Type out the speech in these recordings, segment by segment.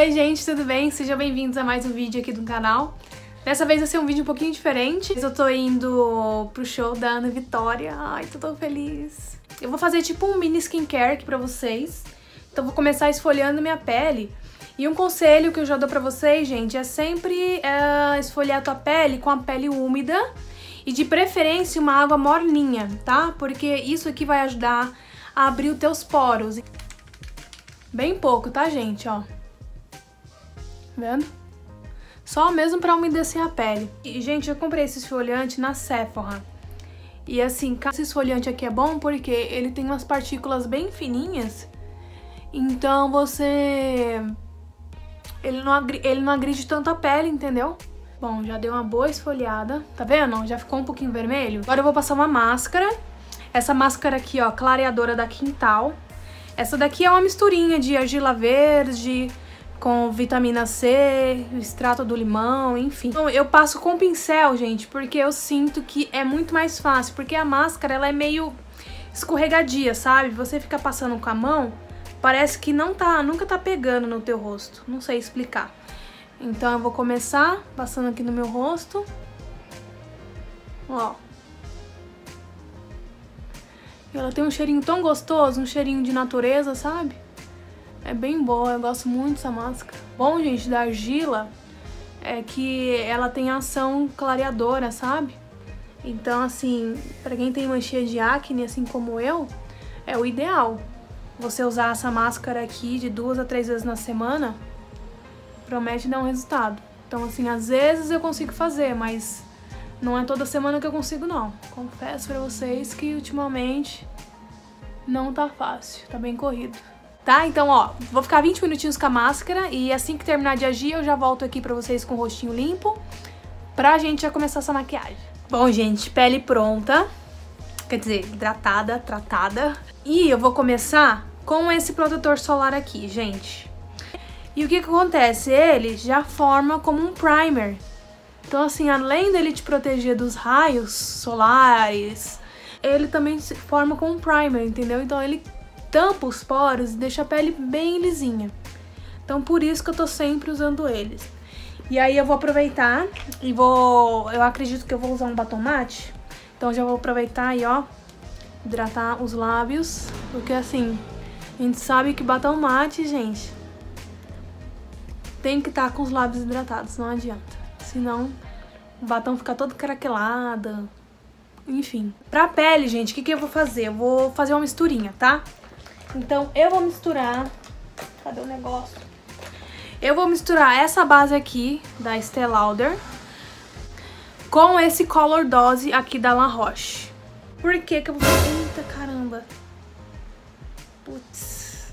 Oi gente, tudo bem? Sejam bem-vindos a mais um vídeo aqui do canal. Dessa vez vai ser um vídeo um pouquinho diferente. Eu tô indo pro show da Ana Vitória. Ai, tô tão feliz. Eu vou fazer tipo um mini skincare aqui pra vocês. Então vou começar esfoliando minha pele. E um conselho que eu já dou pra vocês, gente, é sempre esfoliar a tua pele com a pele úmida. E de preferência uma água morninha, tá? Porque isso aqui vai ajudar a abrir os teus poros. Bem pouco, tá, gente? Ó. Vendo? Só mesmo pra umedecer a pele. E, gente, eu comprei esse esfoliante na Sephora. E assim, esse esfoliante aqui é bom porque ele tem umas partículas bem fininhas. Então você... Ele não agride tanto a pele, entendeu? Bom, já deu uma boa esfoliada. Tá vendo? Já ficou um pouquinho vermelho. Agora eu vou passar uma máscara. Essa máscara aqui, ó, clareadora da Quintal. Essa daqui é uma misturinha de argila verde com vitamina C, extrato do limão, enfim. Então, eu passo com pincel, gente, porque eu sinto que é muito mais fácil. Porque a máscara, ela é meio escorregadia, sabe? Você fica passando com a mão, parece que nunca tá pegando no teu rosto. Não sei explicar. Então eu vou começar passando aqui no meu rosto. Ó. Ela tem um cheirinho tão gostoso, um cheirinho de natureza, sabe? É bem boa, eu gosto muito dessa máscara. Bom, gente, da argila é que ela tem ação clareadora, sabe? Então, assim, pra quem tem mancha de acne, assim como eu, é o ideal. Você usar essa máscara aqui de 2 a 3 vezes na semana, promete dar um resultado. Então, assim, às vezes eu consigo fazer, mas não é toda semana que eu consigo, não. Confesso pra vocês que ultimamente não tá fácil, tá bem corrido. Tá? Então, ó, vou ficar 20 minutinhos com a máscara e assim que terminar de agir eu já volto aqui pra vocês com o rostinho limpo pra gente já começar essa maquiagem. Bom, gente, pele pronta, quer dizer, hidratada, tratada. E eu vou começar com esse protetor solar aqui, gente. E o que que acontece? Ele já forma como um primer. Então, assim, além dele te proteger dos raios solares, ele também se forma como um primer, entendeu? Então ele tampa os poros e deixa a pele bem lisinha. Então por isso que eu tô sempre usando eles. E aí eu vou aproveitar e eu acredito que eu vou usar um batom mate. Então já vou aproveitar e, ó, hidratar os lábios. Porque assim, a gente sabe que batom mate, gente, tem que estar com os lábios hidratados, não adianta. Senão o batom fica todo craquelado. Enfim. Pra pele, gente, o que que eu vou fazer? Eu vou fazer uma misturinha, tá? Então eu vou misturar... Cadê o negócio? Eu vou misturar essa base aqui da Estée Lauder com esse Color Dose aqui da La Roche. Por que que eu vou fazer? Eita, caramba. Putz.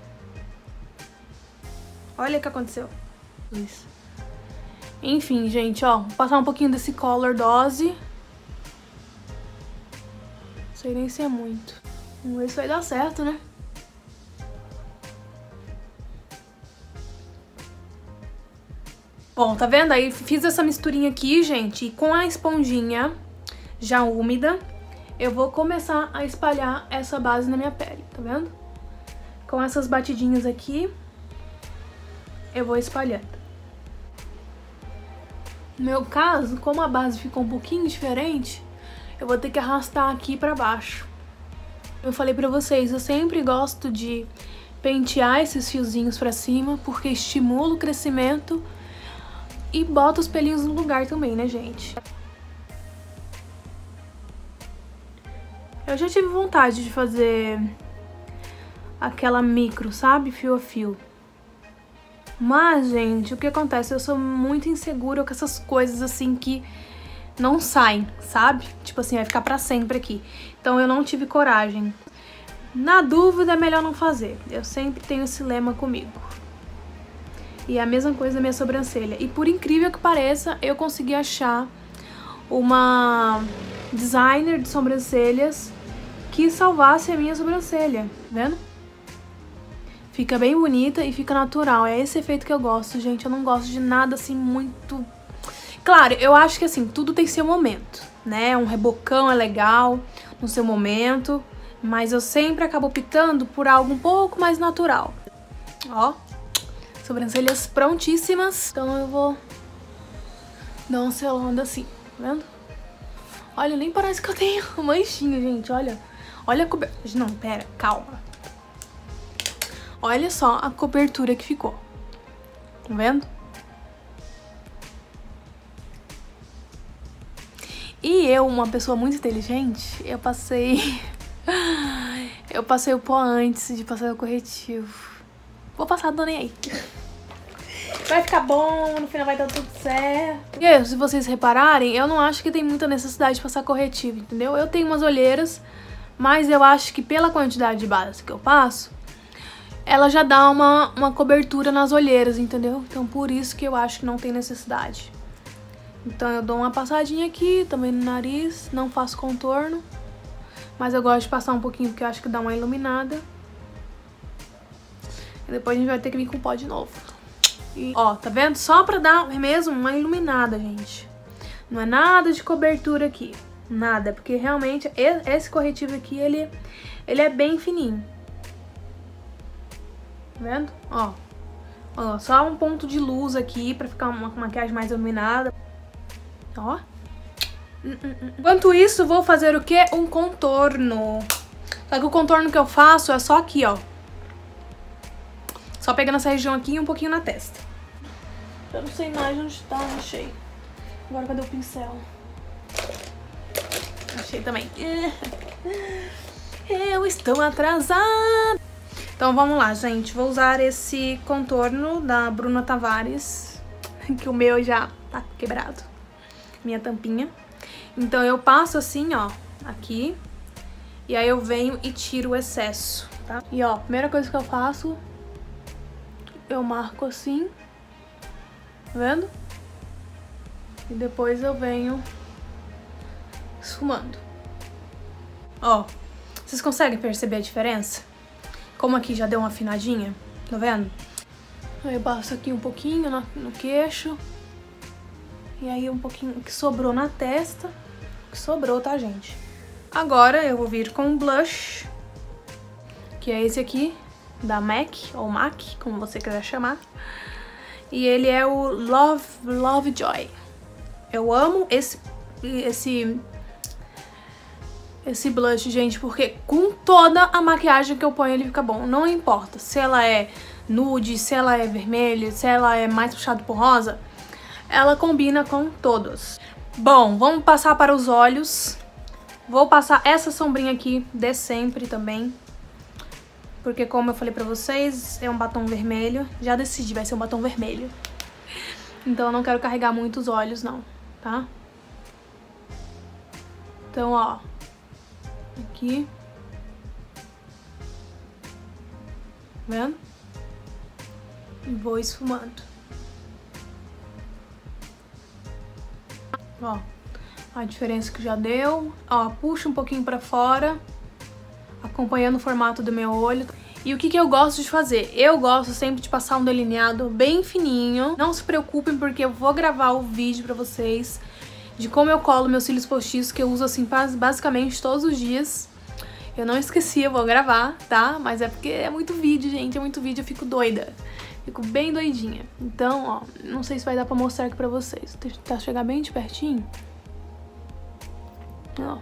Olha o que aconteceu. Isso. Enfim, gente, ó. Vou passar um pouquinho desse Color Dose. Não sei nem se é muito. Vamos ver se vai dar certo, né? Bom, tá vendo? Aí fiz essa misturinha aqui, gente, e com a esponjinha já úmida, eu vou começar a espalhar essa base na minha pele, tá vendo? Com essas batidinhas aqui, eu vou espalhando. No meu caso, como a base ficou um pouquinho diferente, eu vou ter que arrastar aqui pra baixo. Eu falei pra vocês, eu sempre gosto de pentear esses fiozinhos pra cima, porque estimula o crescimento e bota os pelinhos no lugar também, né, gente? Eu já tive vontade de fazer aquela micro, sabe? Fio a fio. Mas, gente, o que acontece? Eu sou muito insegura com essas coisas assim que não saem, sabe? Tipo assim, vai ficar pra sempre aqui. Então eu não tive coragem. Na dúvida, é melhor não fazer. Eu sempre tenho esse lema comigo. E é a mesma coisa da minha sobrancelha. E por incrível que pareça, eu consegui achar uma designer de sobrancelhas que salvasse a minha sobrancelha, vendo? Fica bem bonita e fica natural. É esse efeito que eu gosto, gente. Eu não gosto de nada assim muito... Claro, eu acho que assim, tudo tem seu momento, né? Um rebocão é legal no seu momento, mas eu sempre acabo optando por algo um pouco mais natural. Ó. sobrancelhas prontíssimas. Então eu vou dar uma selada assim, tá vendo? Olha, nem parece que eu tenho manchinha, gente, olha. Olha a cobertura. Não, pera, calma. Olha só a cobertura que ficou. Tá vendo? E eu, uma pessoa muito inteligente, eu passei o pó antes de passar o corretivo. Vou passar, tô nem aí. Vai ficar bom, no final vai dar tudo certo. E se vocês repararem, eu não acho que tem muita necessidade de passar corretivo, entendeu? Eu tenho umas olheiras, mas eu acho que pela quantidade de base que eu passo, ela já dá uma cobertura nas olheiras, entendeu? Então por isso que eu acho que não tem necessidade. Então eu dou uma passadinha aqui, também no nariz, não faço contorno. Mas eu gosto de passar um pouquinho porque eu acho que dá uma iluminada. E depois a gente vai ter que vir com o pó de novo. E, ó, tá vendo? Só pra dar mesmo uma iluminada, gente. Não é nada de cobertura aqui. Nada, porque realmente esse corretivo aqui, ele é bem fininho. Tá vendo? Ó, só um ponto de luz aqui pra ficar uma maquiagem mais iluminada. Ó. Enquanto isso, vou fazer o quê? Um contorno. Só que o contorno que eu faço é só aqui, ó. Só pegando essa região aqui e um pouquinho na testa. Eu não sei mais onde tá, achei. Agora cadê o pincel? Achei também. Eu estou atrasada. Então vamos lá, gente. Vou usar esse contorno da Bruna Tavares, que o meu já tá quebrado. Minha tampinha. Então eu passo assim, ó, aqui. E aí eu venho e tiro o excesso, tá? E ó, primeira coisa que eu faço, eu marco assim, tá vendo? E depois eu venho esfumando. Ó, vocês conseguem perceber a diferença? Como aqui já deu uma afinadinha, tá vendo? Aí eu passo aqui um pouquinho no queixo. E aí um pouquinho que sobrou na testa. Que sobrou, tá, gente? Agora eu vou vir com um blush. Que é esse aqui, da MAC, ou MAC, como você quiser chamar. E ele é o Lovejoy. Eu amo esse blush, gente, porque com toda a maquiagem que eu ponho ele fica bom. Não importa se ela é nude, se ela é vermelha, se ela é mais puxada por rosa. Ela combina com todos. Bom, vamos passar para os olhos. Vou passar essa sombrinha aqui de sempre também. Porque como eu falei pra vocês, é um batom vermelho. Já decidi, vai ser um batom vermelho. Então eu não quero carregar muito os olhos não, tá? Então, ó. Aqui. Vendo? E vou esfumando. Ó, a diferença que já deu. Ó, puxa um pouquinho pra fora, acompanhando o formato do meu olho. E o que eu gosto de fazer? Eu gosto sempre de passar um delineado bem fininho. Não se preocupem porque eu vou gravar o vídeo pra vocês de como eu colo meus cílios postiços, que eu uso assim basicamente todos os dias. Eu não esqueci, eu vou gravar, tá? Mas é porque é muito vídeo, gente, é muito vídeo, eu fico doida. Fico bem doidinha. Então, ó, não sei se vai dar pra mostrar aqui pra vocês. Tá chegar bem de pertinho. Ó.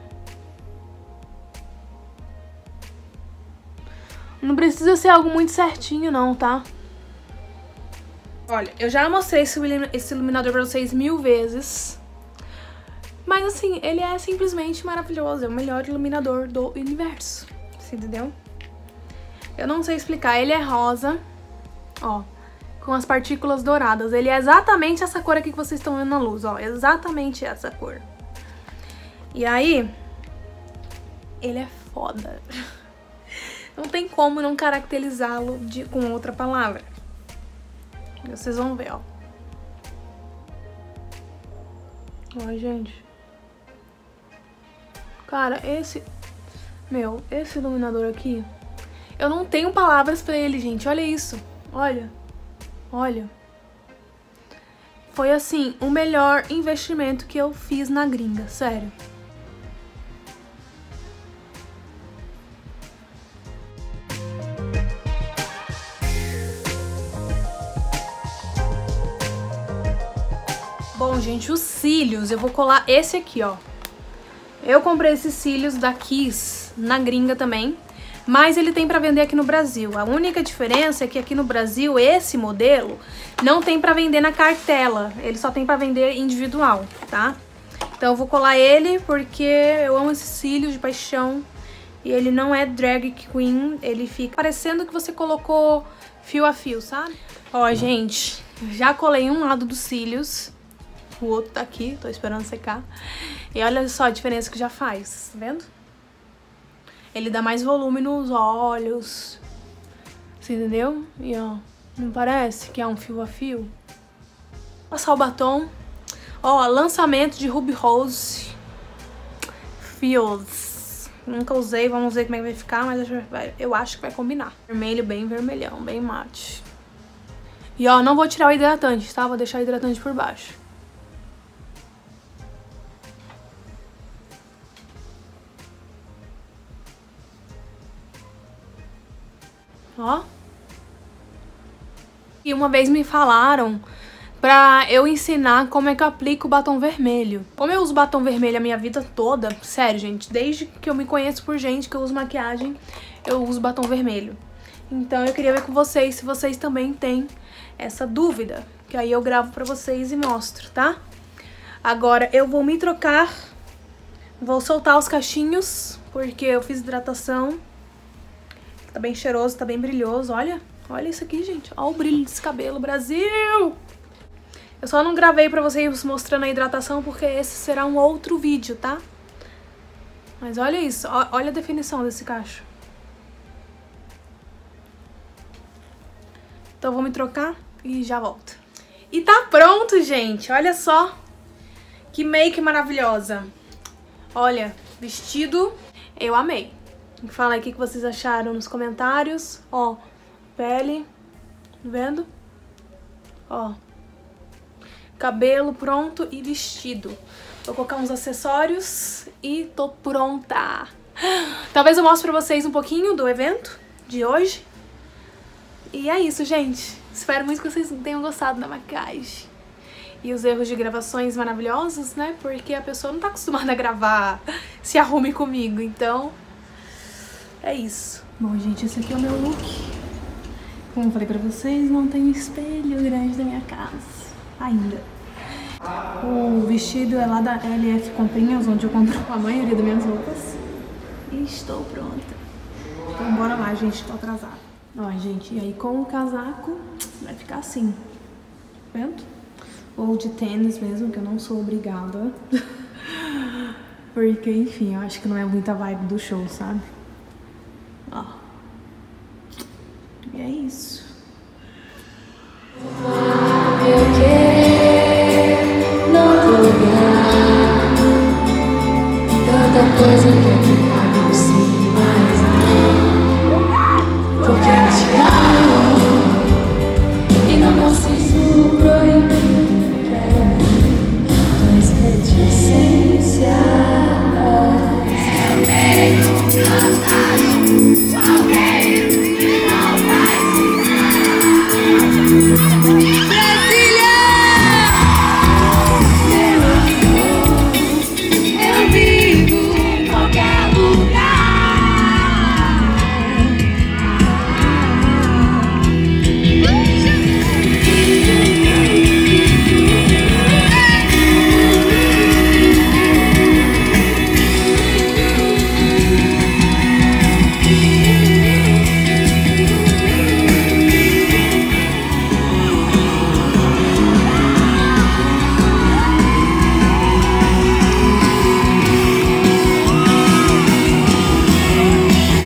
Não precisa ser algo muito certinho, não, tá? Olha, eu já mostrei esse iluminador pra vocês 1000 vezes. Mas, assim, ele é simplesmente maravilhoso. É o melhor iluminador do universo. Você entendeu? Eu não sei explicar. Ele é rosa. Ó, com as partículas douradas. Ele é exatamente essa cor aqui que vocês estão vendo na luz, ó. Exatamente essa cor. E aí, ele é foda. Não tem como não caracterizá-lo com outra palavra. Vocês vão ver, ó. Ó, gente. Cara, esse iluminador aqui, eu não tenho palavras pra ele, gente. Olha isso. Olha. Olha. Foi, assim, o melhor investimento que eu fiz na gringa. Sério. Bom, gente, os cílios, eu vou colar esse aqui, ó. Eu comprei esses cílios da Kiss, na gringa também, mas ele tem pra vender aqui no Brasil. A única diferença é que aqui no Brasil, esse modelo não tem pra vender na cartela, ele só tem pra vender individual, tá? Então eu vou colar ele porque eu amo esses cílios de paixão. E ele não é drag queen, ele fica parecendo que você colocou fio a fio, sabe? Ó, gente, já colei um lado dos cílios, o outro tá aqui, tô esperando secar. E olha só a diferença que já faz, tá vendo? Ele dá mais volume nos olhos, você entendeu? E ó, não parece que é um fio a fio? Vou passar o batom. Ó, lançamento de Ruby Rose Fields. Nunca usei, vamos ver como é que vai ficar, mas eu acho que vai combinar. Vermelho bem vermelhão, bem mate. E ó, não vou tirar o hidratante, tá? Vou deixar o hidratante por baixo. Ó. E uma vez me falaram pra eu ensinar como é que eu aplico o batom vermelho. Como eu uso batom vermelho a minha vida toda, sério, gente, desde que eu me conheço por gente que eu uso maquiagem, eu uso batom vermelho. Então eu queria ver com vocês se vocês também têm essa dúvida, que aí eu gravo pra vocês e mostro, tá? Agora eu vou me trocar, vou soltar os cachinhos, porque eu fiz hidratação. Tá bem cheiroso, tá bem brilhoso, olha. Olha isso aqui, gente. Olha o brilho desse cabelo, Brasil! Eu só não gravei pra vocês mostrando a hidratação porque esse será um outro vídeo, tá? Mas olha isso, olha a definição desse cacho. Então eu vou me trocar e já volto. E tá pronto, gente, olha só. Que make maravilhosa. Olha, vestido, eu amei. Fala aí o que vocês acharam nos comentários. Ó, pele, tá vendo? Ó. Cabelo pronto e vestido. Vou colocar uns acessórios e tô pronta. Talvez eu mostre pra vocês um pouquinho do evento de hoje. E é isso, gente. Espero muito que vocês tenham gostado da maquiagem. E os erros de gravações maravilhosos, né? Porque a pessoa não tá acostumada a gravar Se Arrume Comigo. Então, é isso. Bom, gente, esse aqui é o meu look. Como eu falei pra vocês, não tem espelho grande na minha casa. Ainda. O vestido é lá da LF Comprinhas, onde eu compro a maioria das minhas roupas. E estou pronta. Então bora lá, gente, tô atrasada. Ó, gente, e aí com o casaco vai ficar assim. Tá vendo? Ou de tênis mesmo, que eu não sou obrigada. Porque, enfim, eu acho que não é muita vibe do show, sabe? Ó. E é isso. Tanta coisa que eu não consigo mais não. Porque eu te amo e não consigo proibir. Tuas reticências eu tenho